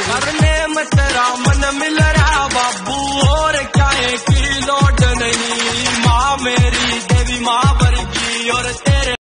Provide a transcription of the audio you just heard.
करने में तेरा मन मिल रहा बाबू, और क्या की लोड नहीं। माँ मेरी देवी माँ वर्गी और तेरे